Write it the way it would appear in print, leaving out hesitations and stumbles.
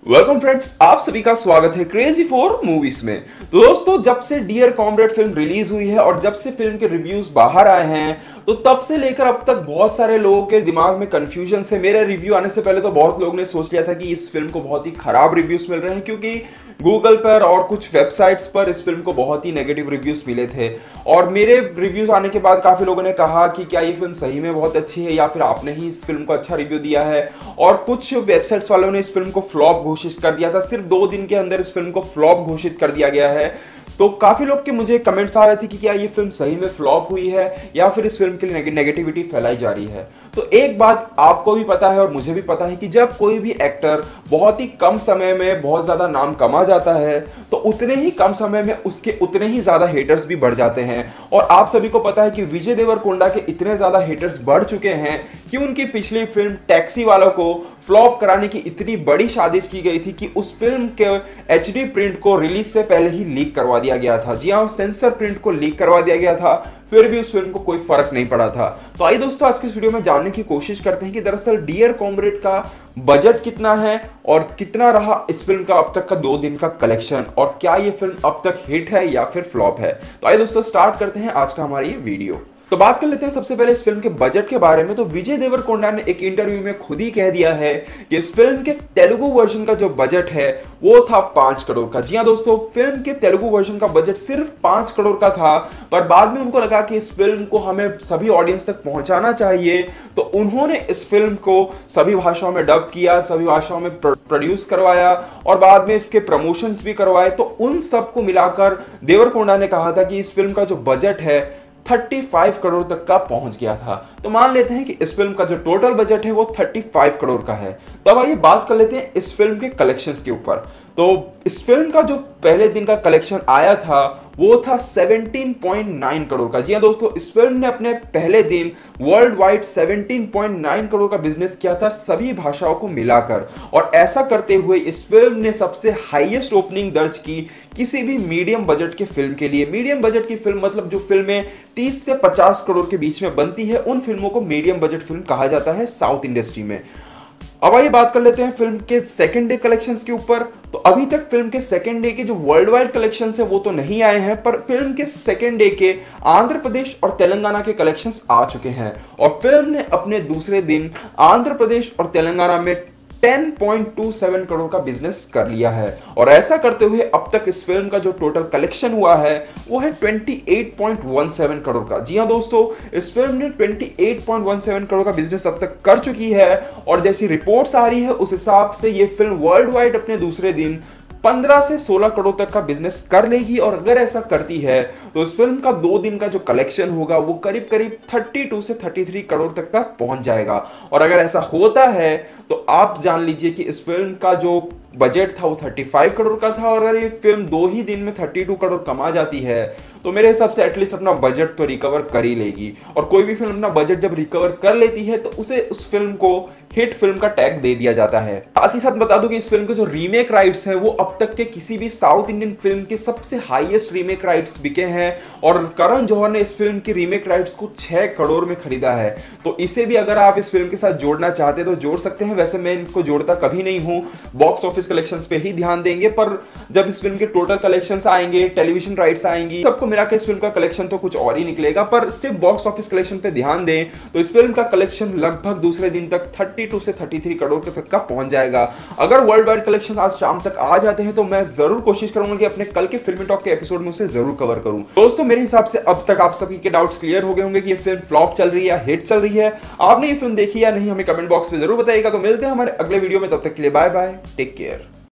Welcome friends, आप सभी का स्वागत है क्रेजी फॉर मूवीज में। तो दोस्तों, जब से डियर कॉमरेड फिल्म रिलीज हुई है और जब से फिल्म के रिव्यूज बाहर आए हैं, तो तब से लेकर अब तक बहुत सारे लोगों के दिमाग में कंफ्यूजन है। मेरे रिव्यू आने से पहले तो बहुत लोगों ने सोच लिया था कि इस फिल्म को बहुत ही खराब रिव्यूज मिल रहे हैं, क्योंकि गूगल पर और कुछ वेबसाइट्स पर इस फिल्म को बहुत ही नेगेटिव रिव्यूज मिले थे। और मेरे रिव्यूज आने के बाद काफी लोगों ने कहा कि क्या ये फिल्म सही में बहुत अच्छी है या फिर आपने ही इस फिल्म को अच्छा रिव्यू दिया है। और कुछ वेबसाइट्स वालों ने इस फिल्म को फ्लॉप घोषित कर दिया था। सिर्फ 2 दिन के अंदर इस फिल्म को फ्लॉप घोषित कर दिया गया है। तो काफी लोग के मुझे कमेंट्स आ रहे थे कि क्या ये फिल्म सही में फ्लॉप हुई है या फिर इस फिल्म के लिए नेगेटिविटी फैलाई जा रही है। तो एक बात आपको भी पता है और मुझे भी पता है कि जब कोई भी एक्टर बहुत ही कम समय में बहुत ज्यादा नाम कमा जाता है, तो उतने ही कम समय में उसके उतने ही ज्यादा हेटर्स भी बढ़ जाते हैं। और आप सभी को पता है कि विजय देवरकोंडा के इतने ज्यादा हेटर्स बढ़ चुके हैं कि उनकी पिछली फिल्म टैक्सी वालों को फ्लॉप कराने की इतनी बड़ी साजिश की गई थी कि उस फिल्म के एचडी प्रिंट को रिलीज से पहले ही लीक करवा दिया गया था। जी हाँ, सेंसर प्रिंट को लीक करवा दिया गया था, फिर भी उस फिल्म को कोई फर्क नहीं पड़ा था। तो आइए दोस्तों, आज के इस वीडियो में जानने की कोशिश करते हैं कि दरअसल डियर कॉमरेड का बजट कितना है और कितना रहा इस फिल्म का अब तक का 2 दिन का कलेक्शन, और क्या ये फिल्म अब तक हिट है या फिर फ्लॉप है। तो आइए दोस्तों, स्टार्ट करते हैं आज का हमारी ये वीडियो। तो बात कर लेते हैं सबसे पहले इस फिल्म के बजट के बारे में। तो विजय देवरकोंडा ने एक इंटरव्यू में खुद ही कह दिया है कि इस फिल्म के तेलुगु वर्जन का जो बजट है वो था 5 करोड़ का। जी हां दोस्तों, फिल्म के तेलुगु वर्जन का बजट सिर्फ 5 करोड़ का था, पर बाद में उनको लगा कि इस फिल्म को हमें सभी ऑडियंस तक पहुंचाना चाहिए, तो उन्होंने इस फिल्म को सभी भाषाओं में डब किया, सभी भाषाओं में प्रोड्यूस करवाया और बाद में इसके प्रमोशंस भी करवाए। तो उन सबको मिलाकर देवरकोंडा ने कहा था कि इस फिल्म का जो बजट है 35 करोड़ तक का पहुंच गया था। तो मान लेते हैं कि इस फिल्म का जो टोटल बजट है वो 35 करोड़ का है। तो अब आइए बात कर लेते हैं इस फिल्म के कलेक्शंस के ऊपर। तो इस फिल्म का जो पहले दिन का कलेक्शन आया था वो था 17.9 करोड़ का। जी हां दोस्तों, इस फिल्म ने अपने पहले दिन वर्ल्ड वाइड 17.9 करोड़ का बिजनेस किया था सभी भाषाओं को मिलाकर। और ऐसा करते हुए इस फिल्म ने सबसे हाईएस्ट ओपनिंग दर्ज की किसी भी मीडियम बजट के फिल्म के लिए। मीडियम बजट की फिल्म मतलब जो फिल्में 30 से 50 करोड़ के बीच में बनती है, उन फिल्मों को मीडियम बजट फिल्म कहा जाता है साउथ इंडस्ट्री में। अब आइए बात कर लेते हैं फिल्म के सेकेंड डे कलेक्शंस के ऊपर। तो अभी तक फिल्म के सेकेंड डे के जो वर्ल्ड वाइड कलेक्शंस है वो तो नहीं आए हैं, पर फिल्म के सेकेंड डे के आंध्र प्रदेश और तेलंगाना के कलेक्शंस आ चुके हैं। और फिल्म ने अपने दूसरे दिन आंध्र प्रदेश और तेलंगाना में 10.27 करोड़ का बिजनेस कर लिया है। और ऐसा करते हुए अब तक इस फिल्म का जो टोटल कलेक्शन हुआ है वो है 28.17 करोड़ का। जी हां दोस्तों, इस फिल्म ने 28.17 करोड़ का बिजनेस अब तक कर चुकी है। और जैसी रिपोर्ट्स आ रही है उस हिसाब से ये फिल्म वर्ल्ड वाइड अपने दूसरे दिन 15 से 16 करोड़ तक का बिजनेस कर लेगी। और अगर ऐसा करती है तो इस फिल्म का 2 दिन का जो कलेक्शन होगा वो करीब करीब 32 से 33 करोड़ तक का पहुंच जाएगा। और अगर ऐसा होता है तो आप जान लीजिए कि इस फिल्म का जो बजट था वो 35 करोड़ का था, और अगर ये फिल्म 2 ही दिन में 32 करोड़ कमा जाती है तो मेरे हिसाब से एटलीस्ट अपना बजट तो रिकवर कर ही लेगी। और कोई भी फिल्म अपना बजट जब रिकवर कर लेती है तो उसे उस फिल्म को हिट फिल्म का टैग दे दिया जाता है। साथ ही साथ बता दूं कि इस फिल्म के जो रीमेक राइट्स हैं वो अब तक के किसी भी साउथ इंडियन फिल्म के सबसे हाईएस्ट रीमेक राइट्स बिके हैं। और करण जौहर ने इस फिल्म की रीमेक राइट्स को 6 करोड़ में खरीदा है। तो इसे भी अगर आप इस फिल्म के साथ जोड़ना चाहते हैं तो जोड़ सकते हैं। वैसे मैं इनको जोड़ता कभी नहीं हूं, बॉक्स ऑफिस कलेक्शंस पे ही ध्यान देंगे, पर जब इस फिल्म के टोटल कलेक्शंस आएंगे, टेलीविजन राइट्स आएंगी, सबको मिलाकर इस फिल्म का कलेक्शन तो कुछ और ही निकलेगा। पर सिर्फ बॉक्स ऑफिस कलेक्शन पे ध्यान दें तो इस फिल्म का कलेक्शन लगभग दूसरे दिन तक 32 से 33 करोड़ तक का पहुंच जाएगा। अगर वर्ल्ड वाइड कलेक्शन आज शाम तक आ जाते हैं तो मैं जरूर कोशिश करूंगा कि अपने कल के फिल्मी टॉक के एपिसोड में उसे जरूर कवर करूं। दोस्तों, मेरे हिसाब से अब तक आप सभी के डाउट्स क्लियर हो गए होंगे कि ये फिल्म फ्लॉप चल रही है या हिट चल रही है। आपने ये फिल्म देखी या नहीं हमें कमेंट बॉक्स में जरूर बताइएगा। तो मिलते हैं हमारे अगले वीडियो में, तब तक के लिए बाय बाय, टेक केयर।